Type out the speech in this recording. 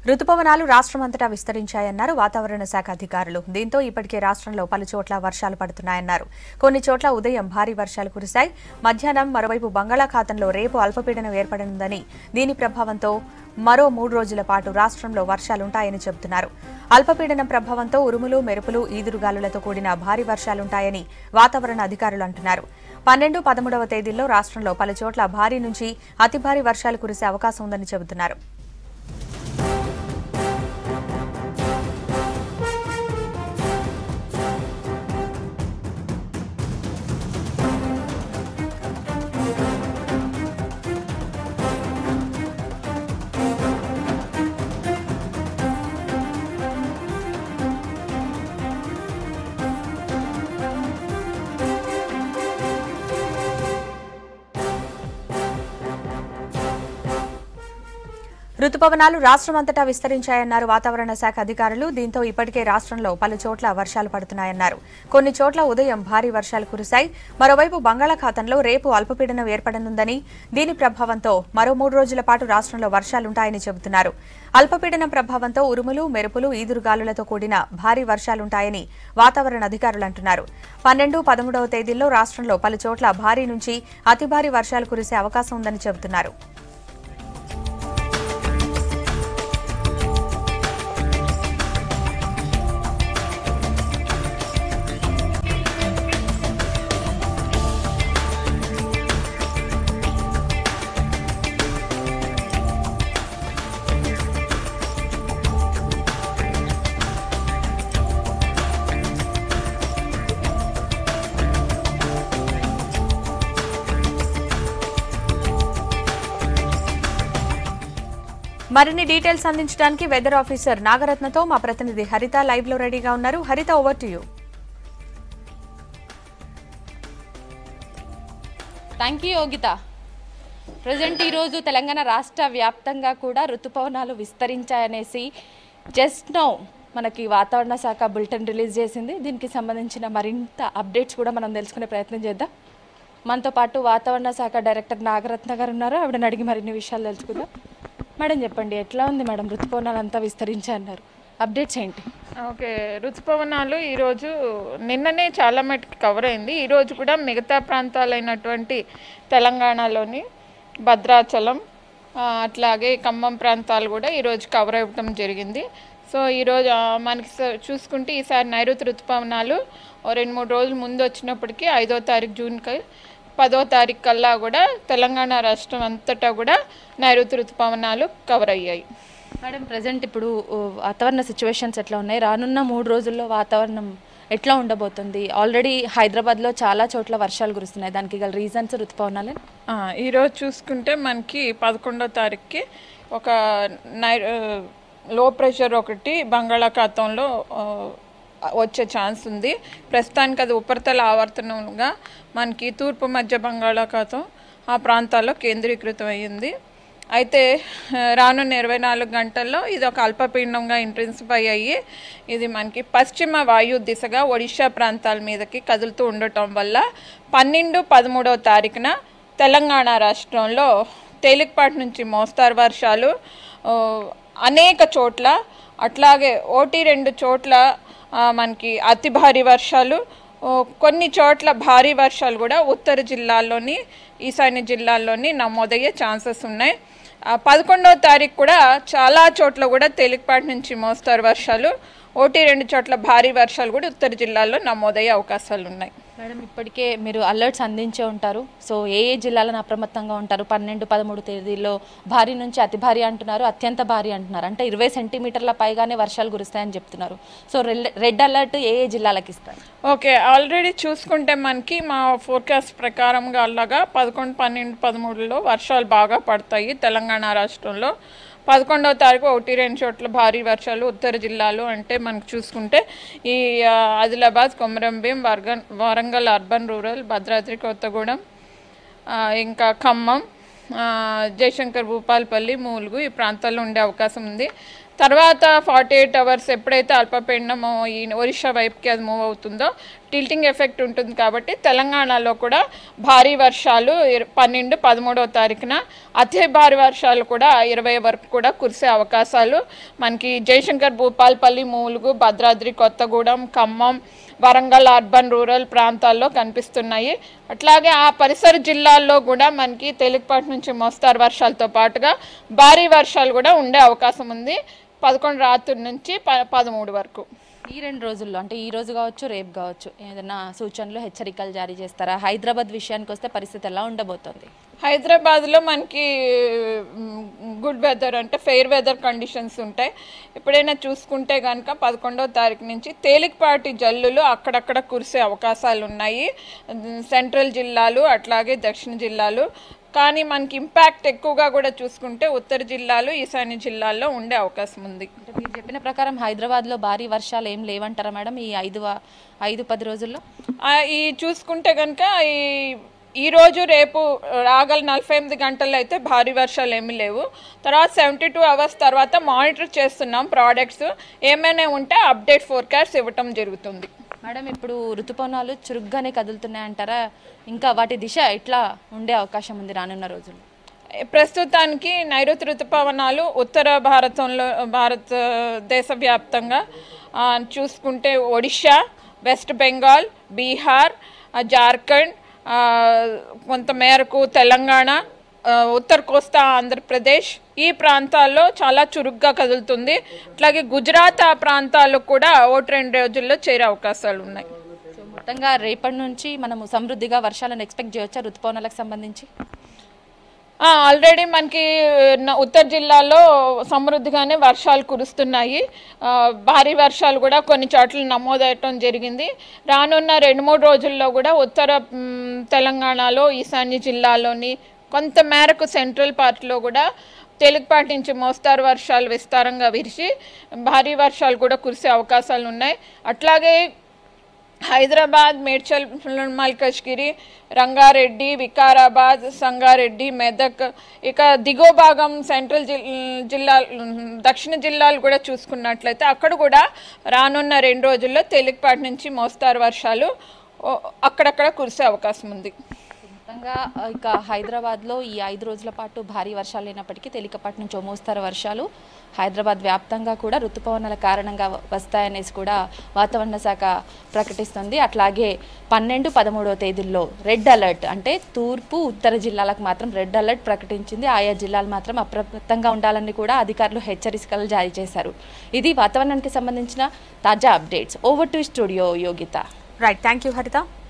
రుతుపవనాలు రాష్ట్రమంతటా విస్తరించాయన్నారు వాతావరణ శాఖ అధికారులు. దీంతో ఇప్పటికే రాష్ట్రంలో పలుచోట్ల వర్షాలు పడుతున్నాయన్నారు. కొన్ని చోట్ల ఉదయం భారీ వర్షాలు కురిశాయి. మధ్యాహ్నం మరోవైపు బంగాళాఖాతంలో రేపు అల్పపీడనం ఏర్పడనుందని, దీని ప్రభావంతో మరో 3 రోజుల పాటు రాష్ట్రంలో వర్షాలుంటాయని చెబుతున్నారు. అల్పపీడనం ప్రభావంతో ఉరుములు, మెరుపులు, ఈదురుగాలులతో కూడిన భారీ వర్షాలుంటాయని వాతావరణ అధికారులు అంటున్నారు. 12, 13వ తేదీల్లో రాష్ట్రంలో పలుచోట్ల భారీ నుంచి అతి భారీ వర్షాలు కురిసే అవకాశం ఉందని చెబుతున్నారు. రుతుపవనాలు రాష్ట్రమంతటా విస్తరించాయన్నారు వాతావరణ శాఖ అధికారులు. దీంతో ఇప్పటికే రాష్ట్రంలో పలు చోట్ల వర్షాలు పడుతున్నాయన్నారు. కొన్ని చోట్ల ఉదయం భారీ వర్షాలు కురిశాయి. మరోవైపు బంగాళాఖాతంలో రేపు అల్పపీడనం ఏర్పడనుందని, దీని ప్రభావంతో మరో 3 రోజుల పాటు రాష్ట్రంలో వర్షాలుంటాయని చెబుతున్నారు. అల్పపీడనం ప్రభావంతో ఉరుములు, మెరుపులు, ఈదురుగాలులతో కూడిన భారీ వర్షాలుంటాయని వాతావరణ అధికారులు అంటున్నారు. 12, 13వ తేదీల్లో రాష్ట్రంలో పలు చోట్ల భారీ నుంచి అతి భారీ వర్షాలు కురిసే అవకాశం ఉందని చెబుతున్నారు. మరిన్ని డీటెయిల్స్ అందించడానికి వెదర్ ఆఫీసర్ నాగరత్నతో మా ప్రతినిధి హరిత లైవ్ లో రెడీగా ఉన్నారు. Haritha, over to you. Thank you Yogitha. Present ఈరోజు తెలంగాణ రాష్ట్ర వ్యాప్తంగా కూడా ఋతుపవనాలు విస్తరించాయనేసి జస్ట్ నౌ మనకి వాతావరణ శాఖ బులెటిన్ రిలీజ్ చేసింది. దీనికి సంబంధించిన మరింత అప్డేట్స్ కూడా మనం తెలుసుకునే ప్రయత్నం చేద్దాం. మనతో పాటు వాతావరణ శాఖ డైరెక్టర్ నాగరత్న గారు ఉన్నారు. ఆవిడని అడిగి మరిన్ని విషయాలు తెలుసుకుందాం. మేడం చెప్పండి, ఎట్లా ఉంది మేడం? ఋతుపవనాలు అంతా విస్తరించాయన్నారు, అప్డేట్స్ ఏంటి? ఓకే, రుతుపవనాలు ఈరోజు నిన్ననే చాలా మటుకు కవర్ అయింది. ఈరోజు కూడా మిగతా ప్రాంతాలైనటువంటి తెలంగాణలోని భద్రాచలం, అట్లాగే ఖమ్మం ప్రాంతాలు కూడా ఈరోజు కవర్ అవ్వడం జరిగింది. సో ఈరోజు మనకి చూసుకుంటే ఈసారి నైరుతి రుతుపవనాలు 2-3 రోజులు ముందు వచ్చినప్పటికీ 5వ తారీఖు జూన్కి 10వ తారీఖు కల్లా కూడా తెలంగాణ రాష్ట్రం అంతటా కూడా నైరుతి ఋతుపవనాలు కవర్ అయ్యాయి. మేడం, ప్రజెంట్ ఇప్పుడు వాతావరణ సిచ్యువేషన్స్ ఎట్లా ఉన్నాయి? రానున్న 3 రోజుల్లో వాతావరణం ఎట్లా ఉండబోతుంది? ఆల్రెడీ హైదరాబాద్లో చాలా చోట్ల వర్షాలు కురుస్తున్నాయి. దానికి గల రీజన్స్ ఋతుపవనాలే. ఈరోజు చూసుకుంటే మనకి 11వ తారీఖుకి ఒక లో ప్రెషర్ ఒకటి బంగాళాఖాతంలో వచ్చే ఛాన్స్ ఉంది. ప్రస్తుతానికి అది ఉపరితల ఆవర్తనంగా మనకి తూర్పు మధ్య బంగాళాఖాతం ఆ ప్రాంతాల్లో కేంద్రీకృతం అయ్యింది. అయితే రానున్న 24 గంటల్లో ఇది ఒక అల్పపీడనంగా ఇంటెన్సిఫై అయ్యి ఇది మనకి పశ్చిమ వాయు దిశగా ఒడిషా ప్రాంతాల మీదకి కదులుతూ ఉండటం వల్ల 12, 13వ తారీఖున తెలంగాణ రాష్ట్రంలో తేలికపాటి నుంచి మోస్తారు వర్షాలు అనేక చోట్ల, అట్లాగే 1-2 చోట్ల మనకి అతి భారీ వర్షాలు, కొన్ని చోట్ల భారీ వర్షాలు కూడా ఉత్తర జిల్లాల్లోని, ఈశాన్య జిల్లాల్లోని నమోదయ్యే ఛాన్సెస్ ఉన్నాయి. 11వ తారీఖు కూడా చాలా చోట్ల కూడా తేలికపాటి నుంచి మోస్తారు వర్షాలు, 1-2 చోట్ల భారీ వర్షాలు కూడా ఉత్తర జిల్లాల్లో నమోదయ్యే అవకాశాలు ఉన్నాయి. మేడం, ఇప్పటికే మీరు అలర్ట్స్ అందించే ఉంటారు. సో ఏ జిల్లాలను అప్రమత్తంగా ఉంటారు? 12, 13 తేదీల్లో భారీ నుంచి అతి భారీ అంటున్నారు, అత్యంత భారీ అంటున్నారు. అంటే 20 సెంటీమీటర్ల పైగానే వర్షాలు కురుస్తాయని చెప్తున్నారు. సో రెడ్ అలర్ట్ ఏ జిల్లాలకు ఇస్తారు? ఓకే, ఆల్రెడీ చూసుకుంటే మనకి మా ఫోర్కాస్ట్ ప్రకారంగా అలాగా 11, 12, 13లో వర్షాలు బాగా పడతాయి తెలంగాణ రాష్ట్రంలో. 11వ తారీఖు 1-2 చోట్ల భారీ వర్షాలు ఉత్తర జిల్లాలు అంటే మనకు చూసుకుంటే ఈ ఆదిలాబాద్, కొమరంభీం, వరంగల్ అర్బన్ రూరల్, భద్రాద్రి కొత్తగూడెం, ఇంకా ఖమ్మం, జయశంకర్, భూపాలపల్లి, మూలుగు ఈ ప్రాంతాల్లో ఉండే అవకాశం ఉంది. తర్వాత 48 అవర్స్ ఎప్పుడైతే అల్పపీడనము ఈ ఒరిస్సా వైపుకి అది మూవ్ అవుతుందో టిల్టింగ్ ఎఫెక్ట్ ఉంటుంది కాబట్టి తెలంగాణలో కూడా భారీ వర్షాలు 12, 13వ తారీఖున అతి భారీ వర్షాలు కూడా 20 వరకు కూడా కురిసే అవకాశాలు మనకి జయశంకర్, భూపాలపల్లి, మూలుగు, భద్రాద్రి కొత్తగూడెం, ఖమ్మం, వరంగల్ అర్బన్ రూరల్ ప్రాంతాల్లో కనిపిస్తున్నాయి. అట్లాగే ఆ పరిసర జిల్లాల్లో కూడా మనకి తేలికపాటి నుంచి మోస్తారు వర్షాలతో పాటుగా భారీ వర్షాలు కూడా ఉండే అవకాశం ఉంది 11 రాత్రి నుంచి 13 వరకు. ఈ 2 రోజుల్లో అంటే ఈ రోజు కావచ్చు, రేపు కావచ్చు, ఏదైనా సూచనలు, హెచ్చరికలు జారీ చేస్తారా? హైదరాబాద్ విషయానికి వస్తే పరిస్థితి ఎలా ఉండబోతోంది? హైదరాబాద్లో మనకి గుడ్ వెదర్ అంటే ఫెయిర్ వెదర్ కండిషన్స్ ఉంటాయి. ఎప్పుడైనా చూసుకుంటే కనుక 11వ తారీఖు నుంచి తేలికపాటి జల్లులు అక్కడక్కడ కురిసే అవకాశాలు ఉన్నాయి సెంట్రల్ జిల్లాలు అట్లాగే దక్షిణ జిల్లాలు. కానీ మనకి ఇంపాక్ట్ ఎక్కువగా కూడా చూసుకుంటే ఉత్తర జిల్లాలు, ఈశాన్య జిల్లాల్లో ఉండే అవకాశం ఉంది. అంటే మీరు చెప్పిన ప్రకారం హైదరాబాద్లో భారీ వర్షాలు ఏం లేవంటారా మేడం ఈ 5-10 రోజుల్లో? ఈ చూసుకుంటే కనుక ఈ రోజు రేపు రాగల 48 గంటల్లో అయితే భారీ వర్షాలు ఏమీ లేవు. తర్వాత 72 అవర్స్ తర్వాత మానిటర్ చేస్తున్నాం ప్రోడక్ట్స్, ఏమైనా ఉంటే అప్డేట్ ఫోర్కాస్ట్ ఇవ్వటం జరుగుతుంది. మేడం ఇప్పుడు ఋతుపవనాలు చురుగ్గానే కదులుతున్నాయంటారా? ఇంకా వాటి దిశ ఎట్లా ఉండే అవకాశం ఉంది రానున్న రోజుల్లో? ప్రస్తుతానికి నైరుతి ఋతుపవనాలు ఉత్తర భారతదేశ వ్యాప్తంగా చూసుకుంటే ఒడిషా, వెస్ట్ బెంగాల్, బీహార్, జార్ఖండ్, కొంత మేరకు తెలంగాణ, ఉత్తర కోస్తా ఆంధ్రప్రదేశ్ ఈ ప్రాంతాల్లో చాలా చురుగ్గా కదులుతుంది. అట్లాగే గుజరాత్ ఆ ప్రాంతాల్లో కూడా 1-2 రోజుల్లో చేరే అవకాశాలు ఉన్నాయి. సో మొత్తంగా రేపటి నుంచి మనము సమృద్ధిగా వర్షాలను ఎక్స్పెక్ట్ చేయవచ్చా ఋతుపవనాలకు సంబంధించి? ఆల్రెడీ మనకి ఉత్తర జిల్లాలో సమృద్ధిగానే వర్షాలు కురుస్తున్నాయి. భారీ వర్షాలు కూడా కొన్ని చోట్ల నమోదవటం జరిగింది. రానున్న 2-3 రోజుల్లో కూడా ఉత్తర తెలంగాణలో, ఈశాన్య జిల్లాలోని కొంత మేరకు సెంట్రల్ పార్ట్లో కూడా తేలికపాటి నుంచి మోస్తారు వర్షాలు విస్తారంగా విరిచి భారీ వర్షాలు కూడా కురిసే అవకాశాలు ఉన్నాయి. అట్లాగే హైదరాబాద్, మేడ్చల్, మల్కజ్గిరి, రంగారెడ్డి, వికారాబాద్, సంగారెడ్డి, మెదక్, ఇక దిగువ భాగం సెంట్రల్ జిల్లా దక్షిణ జిల్లాలు కూడా చూసుకున్నట్లయితే అక్కడ కూడా రానున్న 2 రోజుల్లో తేలికపాటి నుంచి మోస్తారు వర్షాలు అక్కడక్కడ కురిసే అవకాశం ఉంది. మొత్తంగా ఇక హైదరాబాద్లో ఈ 5 రోజుల పాటు భారీ వర్షాలు లేనప్పటికీ తేలికపాటి నుంచి మోస్తారు వర్షాలు హైదరాబాద్ వ్యాప్తంగా కూడా ఋతుపవనాల కారణంగా వస్తాయనేసి కూడా వాతావరణ శాఖ ప్రకటిస్తుంది. అట్లాగే 12, 13వ తేదీల్లో రెడ్ అలర్ట్ అంటే తూర్పు, ఉత్తర జిల్లాలకు మాత్రం రెడ్ అలర్ట్ ప్రకటించింది. ఆయా జిల్లాలు మాత్రం అప్రమత్తంగా ఉండాలని కూడా అధికారులు హెచ్చరికలు జారీ చేశారు. ఇది వాతావరణానికి సంబంధించిన తాజా updates. Over to studio Yogita. Right, thank you హరిత.